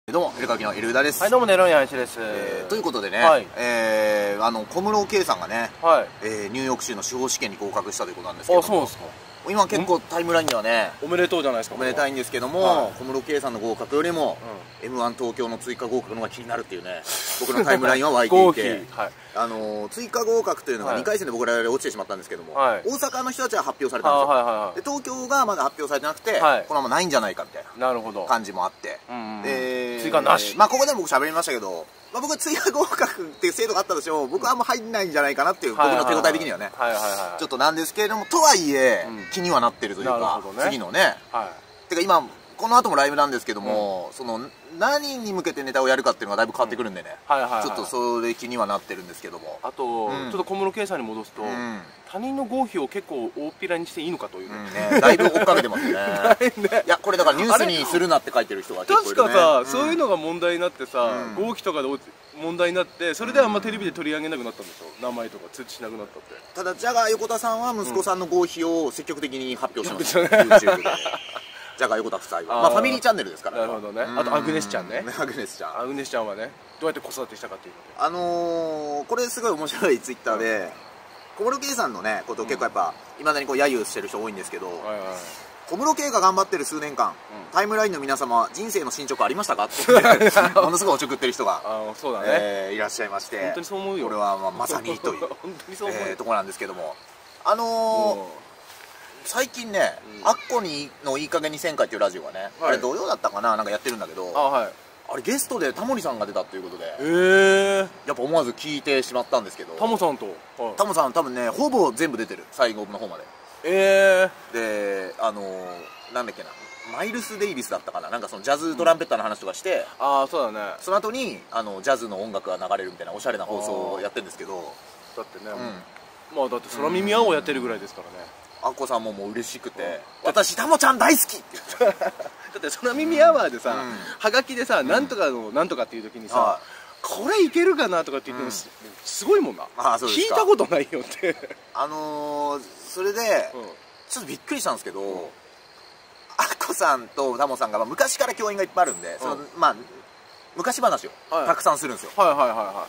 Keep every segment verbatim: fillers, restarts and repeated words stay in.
どうも、エルカキのエルウダです。 はい、どうも、ネロンヤンシです。 えーということでね、 はい、 えー、あの、小室圭さんがね、 はい、 えー、ニューヨーク州の司法試験に合格したということなんですけどあ、そうですか。 今結構タイムラインにはね、 おめでとうじゃないですか。 おめでたいんですけども、 はい、 小室圭さんの合格よりも、うん、エムワン 東京の追加合格の方が気になるっていうね、僕のタイムラインは湧いていて、はい、あのー、追加合格というのがにかい戦で僕ら落ちてしまったんですけども、はい、大阪の人たちは発表されたんですよ。はいはいはい、で東京がまだ発表されてなくて、はい、このままないんじゃないかみたいな感じもあって、うんうん、で追加なし、まあここで僕喋りましたけど、まあ、僕追加合格っていう制度があったとしても僕はあんま入んないんじゃないかなっていう、僕の手応え的にはねちょっとなんですけれども、とはいえ、うん、気にはなってるというか、ね、次のね、はい、てか今この後もライブなんですけども、うん、その何に向けてネタをやるかっていうのがだいぶ変わってくるんでね、ちょっとそれ気にはなってるんですけども、 あと、うん、ちょっと小室圭さんに戻すと、うん、他人の合否を結構大っぴらにしていいのかという、 うんね、だいぶ追っかけてますね。ね、いやこれだからニュースにするなって書いてる人が結構いるね。 確かさ、うん、そういうのが問題になってさ、うん、合否とかで問題になって、それであんまテレビで取り上げなくなったんでしょ、名前とか通知しなくなったって。 ただジャガー横田さんは息子さんの合否を積極的に発表してます、うん、YouTube で。ジャガー横田夫妻はまあファミリーチャンネルですから。 なるほどね。あとアグネスちゃんね。 アグネスちゃん。 アグネスちゃんはね、どうやって子育てしたかっていうので、 あのー、これすごい面白いツイッターで、小室圭さんのねことを結構やっぱいまだにこう揶揄してる人多いんですけど、小室圭が頑張ってる数年間、タイムラインの皆様人生の進捗ありましたかってものすごいおちょくってる人がいらっしゃいまして、 本当にそう思うよ。 これはまあまさにというところなんですけども、あのー最近ね、アッコにのいい加減にせんかいっていうラジオがね、あれ土曜だったかな、なんかやってるんだけど、あれゲストでタモリさんが出たということで、やっぱ思わず聞いてしまったんですけど、 タモさんとタモさん多分ねほぼ全部出てる、最後の方まで。 えであのなんだっけな、マイルス・デイビスだったかな、なんかそのジャズトランペッターの話とかして、 ああそうだね、 その後にあのジャズの音楽が流れるみたいなおしゃれな放送をやってるんですけど、 だってね、まあだって空耳アをやってるぐらいですからね。 アッコさんももう嬉しくて、私タモちゃん大好きって言って、だって空耳アワーでさ、はがきでさ、なんとかのなんとかっていう時にさ、これいけるかなとかって言ってもすごいもんな、聞いたことないよって。 あのそれでちょっとびっくりしたんですけど、アッコさんとタモさんが昔から共演がいっぱいあるんで、そのまあ昔話をたくさんするんですよ。はいはいはいはい。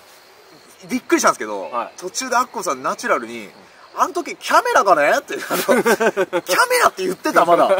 びっくりしたんですけど、途中でアッコさんナチュラルに、あの時キャメラがねって、キャメラって言ってたまだ。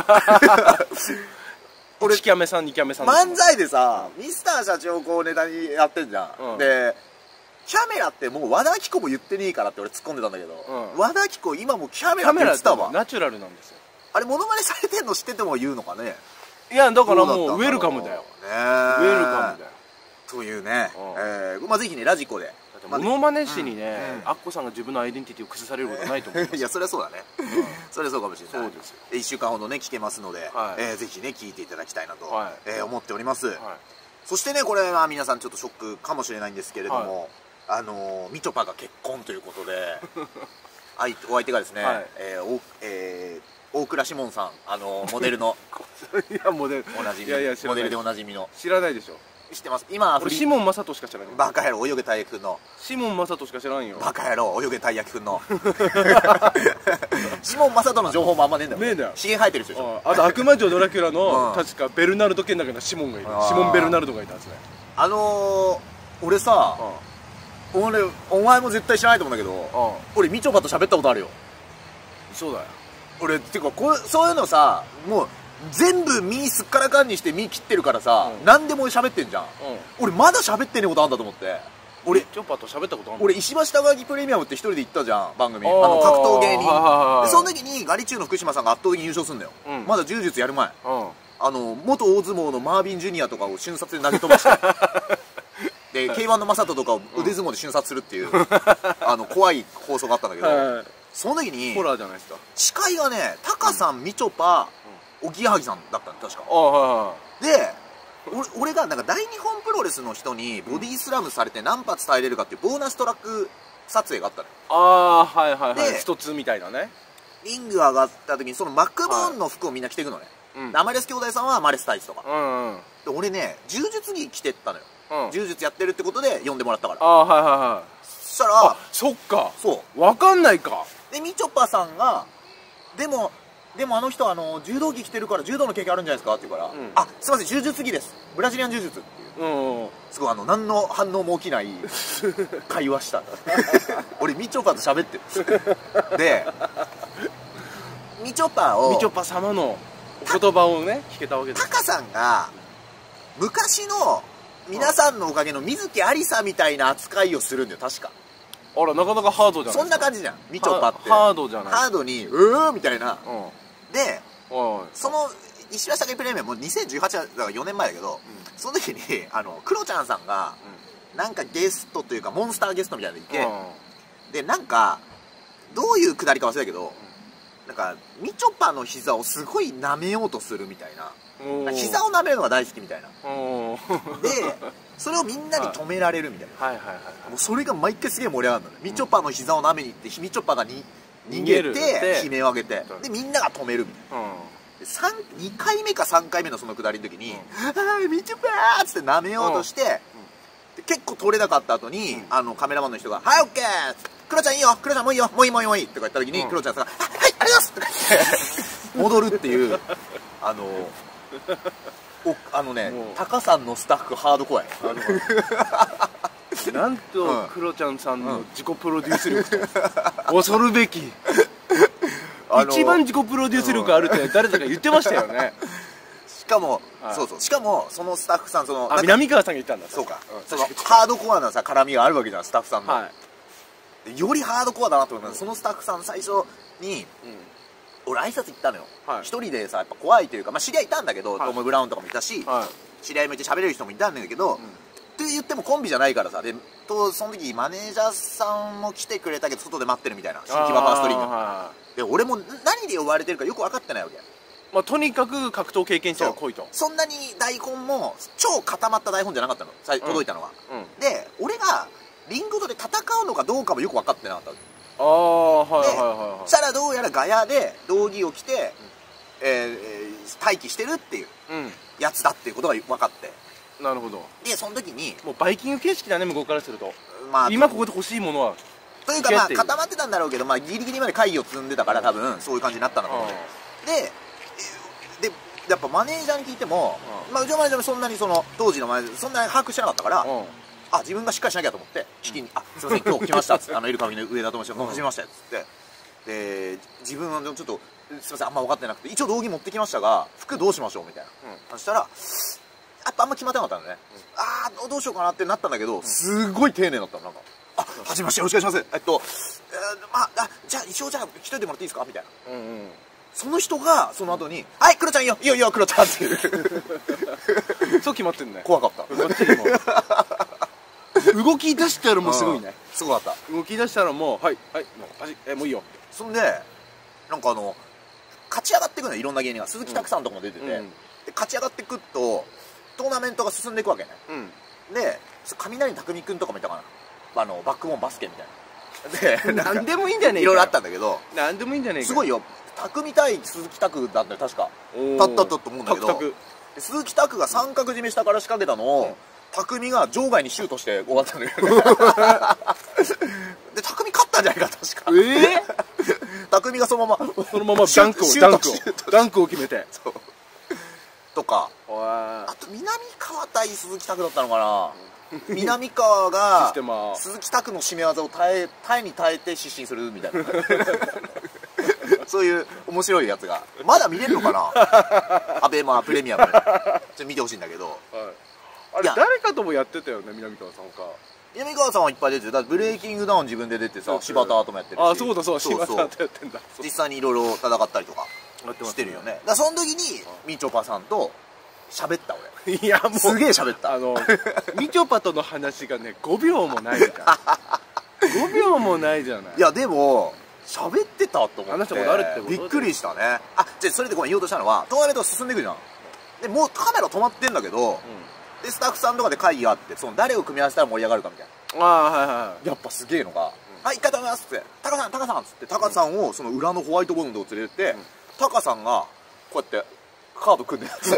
俺いちキャメさんにキャメさん漫才でさ、ミスター社長こうネタにやってんじゃん。でキャメラってもう和田アキ子も言ってねえからって俺突っ込んでたんだけど、和田アキ子今もうキャメラって言ってたわ。 ナチュラルなんですよ。 あれモノマネされてんの知ってても言うのかね。 いやだからもうウェルカムだよ、ウェルカムだよというね。まあぜひねラジコでモノマネ師にね、アッコさんが自分のアイデンティティを崩されることないと思います。 いやそれはそうだね、それはそうかもしれない。そうですよ。いっしゅうかんほどね聞けますので、ぜひね聞いていただきたいなと思っております。そしてねこれは皆さんちょっとショックかもしれないんですけれども、あのみちょぱが結婚ということで、お相手がですね大倉士門さん、あのモデルのモデルでおなじみの。 知らないでしょ。 知ってます。今俺シモンマサトしか知らない。 バカ野郎泳げたい焼きくんのシモンマサトしか知らんよ。 バカ野郎泳げたい焼きくんのシモンマサトの情報もあんまねえんだよ。ねえんだよ。ひげ生えてる人でしょ。 あと悪魔女ドラキュラの確かベルナルド県だけのシモンがいる。シモンベルナルドがいたんですね。 あの俺さ、俺お前も絶対知らないと思うんだけど、俺みちょぱと喋ったことあるよ。 そうだよ。 俺っていうかこれそういうのさ、もう全部身すっからかんにして身切ってるからさ、何でも喋ってんじゃん。俺まだ喋ってねえことあんだと思って。俺チョッパーと喋ったことある。 俺石橋貴明プレミアムって一人で行ったじゃん番組、あの格闘芸人で、その時にガリチュウの福島さんが圧倒的に優勝するんだよ。まだ柔術やる前、あの元大相撲のマービンジュニアとかを瞬殺で投げ飛ばしてで ケーワン の正人とかを腕相撲で瞬殺するっていうあの怖い放送があったんだけど、その時にホラーじゃないですか。 司会がねタカさん、みちょぱ、おぎやはぎさんだったの確か。で俺俺がなんか大日本プロレスの人にボディスラムされて何発耐えれるかっていうボーナストラック撮影があったのよ。 ああはいはいはい。一つみたいなね。 リング上がった時にそのマックボーンの服をみんな着ていくのね。アマレス兄弟さんはアマレスタイツとかで、俺ね柔術着着てったのよ。柔術やってるってことで呼んでもらったから。ああはいはいはい。そしたらそっか、 そう分かんないか。 でみちょぱさんがでもでもあの人あの柔道着着てるから柔道の経験あるんじゃないですかって言うから、うん、あ、すいません柔術着です、ブラジリアン柔術っていう、うんうん、すごいあの何の反応も起きない会話した俺みちょぱと喋ってるでみちょぱをみちょぱ様のお言葉をね聞けたわけです。 タカさんが昔の皆さんのおかげの水木有沙みたいな扱いをするんだよ確か。 あら、なかなかハードじゃないですか。 そんな感じじゃんみちょぱって。 ハードじゃない、 ハードにうーみたいな、うん、でその石橋貴プレミアムもにせんじゅうはちだからよねんまえだけど、うん、その時にあのクロちゃんさんが、うん、なんかゲストというかモンスターゲストみたいなのいて、うん、でなんかどういうくだりか忘れたけど、なんかみちょぱの膝をすごい舐めようとするみたいな、膝を舐めるのが大好きみたいなでそれをみんなに止められるみたいな、もうそれが毎回すげえ盛り上がるのね。みちょぱの膝を舐めに行ってみちょぱがに逃げて悲鳴を上げて、でみんなが止めるみたいな、うん、にかいめかさんかいめのそのくだりの時に「ああみちょぱー!」っつって舐めようとして、うん、結構取れなかった後に、うん、あのカメラマンの人が「はいオッケー!」クロちゃんいいよクロちゃんもういいよもういいもういいもういいとか言った時に、うん、クロちゃんさんが「はいありがとうございます!」とか言って戻るっていうあのおあのねタカさんのスタッフハードコアやなんと、うん、クロちゃんさんの自己プロデュース力と恐るべき一番自己プロデュース力あるって誰だか言ってましたよねしかも、はい、そうそうしかもそのスタッフさんそのあ南川さんが言ったんだそうか、うん、そのハードコアなさ絡みがあるわけじゃんスタッフさんの、はい、よりハードコアだなと思います。そのスタッフさん最初に、うん、俺挨拶行ったのよ、はい、一人でさやっぱ怖いというか、まあ、知り合いいたんだけど、はい、トム・ブラウンとかもいたし、はい、知り合いもいて喋れる人もいたんだけど、うん、って言ってもコンビじゃないからさ、でとその時マネージャーさんも来てくれたけど外で待ってるみたいな、新木場ファーストリングで俺も何で呼ばれてるかよく分かってないわけ。 まあ、とにかく格闘経験者が来いと。 そんなに台本も超固まった台本じゃなかったの、届いたのは、うんうん、で俺がリング上で戦うのかどうかもよく分かってなかったわけ。 ああはいはいはいはい。 そしたらどうやらガヤで道着を着て、うん、えー、待機してるっていうやつだっていうことが分かって、 なるほど。 でその時にもうバイキング形式だね向こうからすると、まあ、今ここで欲しいものはというかまあ固まってたんだろうけど、まあ、ギリギリまで会議を積んでたから多分そういう感じになったのかもね。ででやっぱマネージャーに聞いても、まあ、うちのマネージャーもそんなにその当時のマネージャーそんなに把握してなかったから、あ自分がしっかりしなきゃと思って聞きに「あすいません今日来ました」っつって「あのエルカミの上田と申しますはじめまして」っつってで自分はちょっと「すいませんあんま分かってなくて一応道着持ってきましたが服どうしましょう」みたいな、うん、そしたらやっぱあんま決まってなかったのね、うん、ああどうしようかなってなったんだけど、うん、すごい丁寧だったのなんか「あはじめましてよろしくお願いします」えっと、えー、まああじゃあ一応じゃあ一人でもらっていいですかみたいな、うんうん、その人がその後に「はいクロちゃんいいよいいよいいよクロちゃん」っていうそう決まってんね。 怖かった動き出したらもうすごいね。 すごかった。 動き出したらもうはいはいもう足えもういいよ。 そんでなんかあの勝ち上がっていくのよいろんな芸人が。鈴木拓さんとかも出てて、うん、で勝ち上がっていくとトーナメントが進んでいくわけね、うん、で雷匠くんとかもいたかな、あのバックボーンバスケみたいなで何でもいいんじゃねえか。 いろいろあったんだけど何でもいいんじゃねえか。 すごいよ。匠対鈴木拓だったよ確か。たったったと思うんだけど鈴木拓が三角締め下から仕掛けたのを、うん匠が場外にシュートして終わったのよで匠勝ったんじゃないか確か。ええー、匠がそのままそのままダンクをダンクをダンクを決めてそうとか、あと南川対鈴木拓だったのかな南川が鈴木拓の締め技を耐え耐えに耐えて失神するみたいなそういう面白いやつがまだ見れるのかなアベマプレミアムでちょっと見てほしいんだけど、はい、 あれ誰かともやってたよね南川さんか。 南川さんはいっぱい出てる。だってブレイキングダウン自分で出てさ柴田ともやってるし。 あそうだそう柴田とやってんだ。 実際にいろいろ戦ったりとかしてるよね。だからその時にみちょぱさんと喋った俺。いやもうすげえ喋った。あのみちょぱとの話がねごびょうもないじゃんごびょうもないじゃない。 いやでも喋ってたと思って話したことあるってことびっくりしたね。あじゃあそれでごめん言おうとしたのはトーナメント進んでいくじゃん。でもうカメラ止まってんだけど、うん、でスタッフさんとかで会議があってその誰を組み合わせたら盛り上がるかみたいな。ああはいはいやっぱすげえのが「はい一回止めます」っつって「タカさんタカさん」っつってタカさんをその裏のホワイトボードのとこ連れてってタカさんがこうやってカード組んでやつ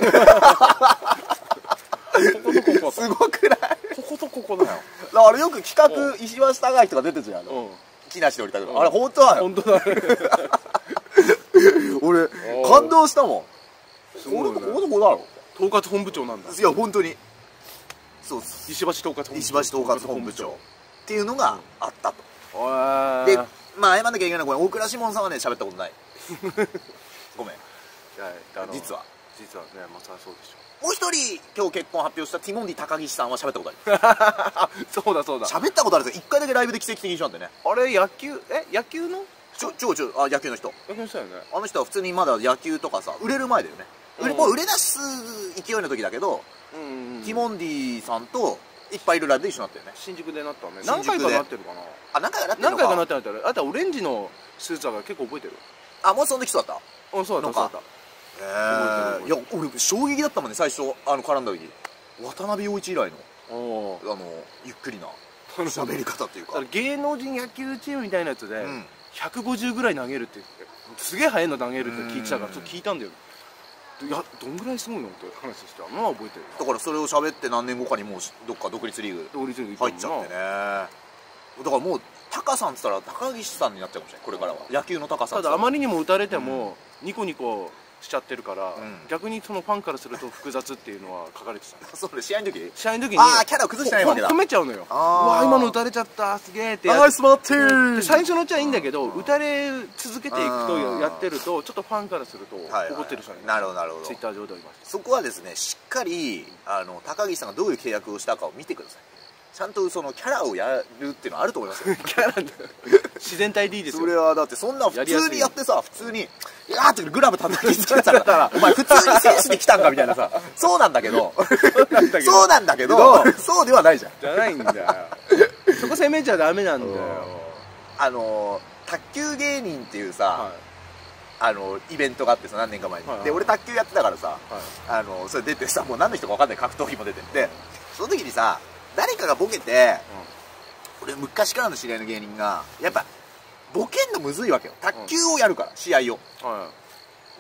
すごくない？ こことここだよ。 だからよく企画石橋貴人が出てるじゃん、木梨で降りたけどあれ本当だよ。 本当だね俺感動したもん。すごいね。ここどこだろう。統括本部長なんだ。 いや本当に。そう石橋統括本部長。 石橋統括本部長っていうのがあったと。で、まあ謝んなきゃいけないのは大倉士門さんはね喋ったことない。ごめん。実は実はね、まあそうでしょ。 もう一人今日結婚発表したティモンディ高岸さんは喋ったことある。 そうだそうだ。 喋ったことあるんですよ。一回だけライブで奇跡的に一緒なんでね。 あれ野球え野球の？ ちょちょちょあ野球の人。 野球の人だよね。 あの人は普通にまだ野球とかさ売れる前だよね。もう売れ出す勢いの時だけど、ティモンディさんといっぱいいるライブで一緒になったよね。 新宿でなったね。何回かなってるかな。 あ何回かなってるのか。 何回かなってなってる。あとオレンジのスーツが結構覚えてる。 あもうその時そうだった。 うんそうだったそうだった。 えー、いや俺衝撃だったもんね最初あの絡んだ時渡辺陽一以来のあのゆっくりな喋り方っていうか芸能人野球チームみたいなやつでひゃくごじゅうぐらい投げるってすげえ速いの投げるって聞いてたからちょっと聞いたんだよ。いやどんぐらいすごいのって話してあんま覚えてる。 だからそれを喋って何年後かにもうどっか独立リーグ入っちゃってね。だからもうタカさんっつったら高岸さんになっちゃうかもしれないこれからは野球のタカさん。 ただあまりにも打たれてもニコニコしちゃってるから、逆にそのファンからすると複雑っていうのは書かれてた。 そうね試合の時試合の時にああキャラを崩してないわけだ。 褒めちゃうのよ。うわ今の打たれちゃったすげえってナイスバッティング。 最初のうちはいいんだけど打たれ続けていくとやってるとちょっとファンからすると怒ってる人がいます。 なるほどなるほど。 ツイッター上ではいます。 そこはですねしっかりあの高岸さんがどういう契約をしたかを見てください。ちゃんとそのキャラをやるっていうのはあると思いますよ。キャラ自然体でいいですよ。 それはだってそんな普通にやってさ普通に「いやー」ってグラブ叩きつけたらお前普通に選手で来たんかみたいなさそうなんだけどそうなんだけどそうではないじゃん。 じゃないんだよ。そこ攻めちゃダメなんだよ。 あの卓球芸人っていうさあのイベントがあってさ何年か前にで俺卓球やってたからさあのそれ出てさもう何の人か分かんない格闘技も出てってその時にさ誰かがボケて、うん、俺昔からの知り合いの芸人がやっぱボケんのむずいわけよ卓球をやるから、うん、試合を、はい、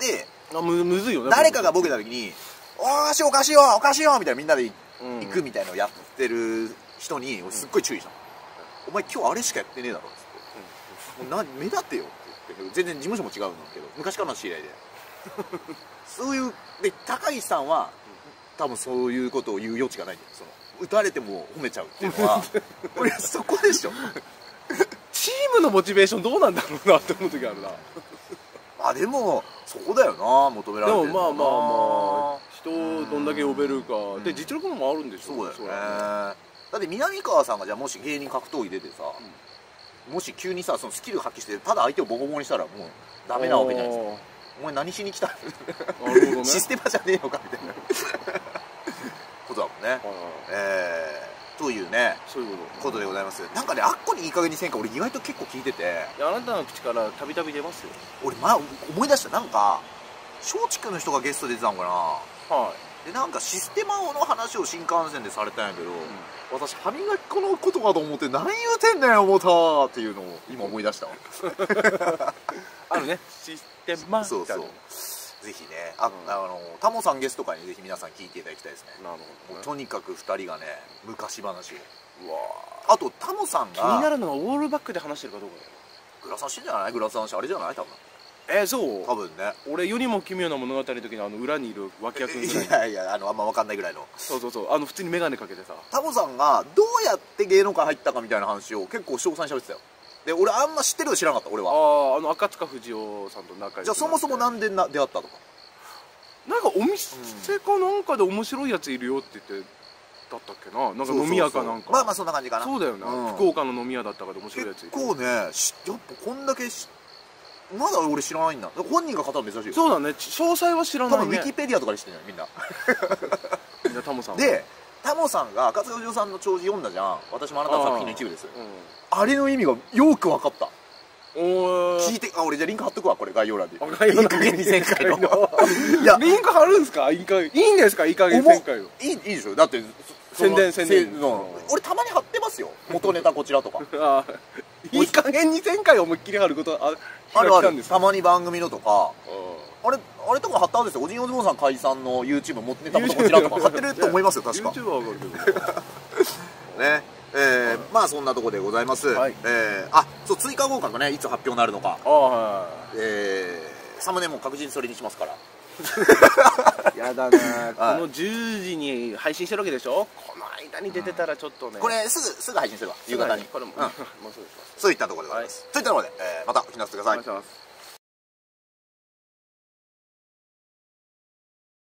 であ む, むずいよね誰かがボケた時に「おーしおかしいよおかしいよ」みたいなみんなで行くみたいなのをやってる人に俺すっごい注意したの、うん、お前今日あれしかやってねえだろっつって、うん、もうな目立てよって言って全然事務所も違うんだけど昔からの知り合いでそういうで高岸さんは多分そういうことを言う余地がないんだよ。その打たれても褒めちゃうっていうのは俺そこでしょ。 チームのモチベーションどうなんだろうなって思う時あるな。 あでもそこだよな求められてるの。 でもまあまあまあ人をどんだけ呼べるかで実力もあるんでしょ。 そうだよね。だって南川さんがじゃあもし芸人格闘技出てさ、うん、もし急にさそのスキル発揮してただ相手をボコボコにしたらもうダメなわけじゃないですか。お前何しに来たなるほど、ね、システマじゃねえのかみたいなことだもんね。えー、というねそういうことでございます。なんかねあっこにいい加減にせんか俺意外と結構聞いててあなたの口からたびたび出ますよ。 俺前思い出したなんか松竹の人がゲストで出てたのかな。はいでなんかシステマの話を新幹線でされたんやけど、うん、私歯磨き粉のことかと思って何言うてんねん思ったっていうのを今思い出したあるねシステマそうそうぜひねあ、うん、あのタモさんゲスト会にぜひ皆さん聞いていただきたいですね。なるほど、ね、とにかくふたりがね昔話をうわあとタモさんが気になるのはオールバックで話してるかどうかだよ。 グラサンしてんじゃないグラサンしてあれじゃない多分えー、そう多分ね俺よりも奇妙な物語の時のあの裏にいる脇役いやいやあのあんま分かんないぐらいのそうそうそうあの普通に眼鏡かけてさタモさんがどうやって芸能界入ったかみたいな話を結構詳細に喋ってたよ。で俺あんま知ってるの知らなかった俺は。 あああの赤塚不二夫さんと仲良いじゃあそもそもなんでな出会ったとかなんかお店かなんかで面白いやついるよって言ってだったっけななんか飲み屋かなんかまあまあそんな感じかな。 そうだよね、うん、福岡の飲み屋だったかで面白いやついる結構ねやっぱこんだけまだ俺知らないんだ本人が語るの珍しいよ。 そうだね詳細は知らないね。 多分ウィキペディアとかで知ってんじゃないみんなみんなタモさんでタモさんが赤塚不二夫さんの弔辞読んだじゃん私もあなたの作品の一部です。 あ,、うん、あれの意味がよく分かった。聞いてあ俺じゃあリンク貼っとくわこれ概要欄で概要欄ににせんかいのいやリンク貼るんですかいいんですかいい加減せんかいをいいいいでしょだって宣伝宣伝俺たまに貼ってますよ元ネタこちらとかあいい加減にせんかい思いっきり貼ることああるあるたまに番組のとかあれあれとか貼ったんですよ。おじんおじぼんさん解散の YouTube 元ネタこちらとか貼ってると思いますよ確か YouTube は分かるけどねえー、まあそんなところでございます。はい、えー、あそう追加合格ねいつ発表になるのか。あ、はい、えー、 サムネも確実にそれにしますから。 やだな、このじゅうじに配信してるわけでしょ。この間に出てたらちょっとね、 これすぐすぐ配信するわ、夕方に。 これもそういったところでございます。そういったところでまたお聞きなさってください。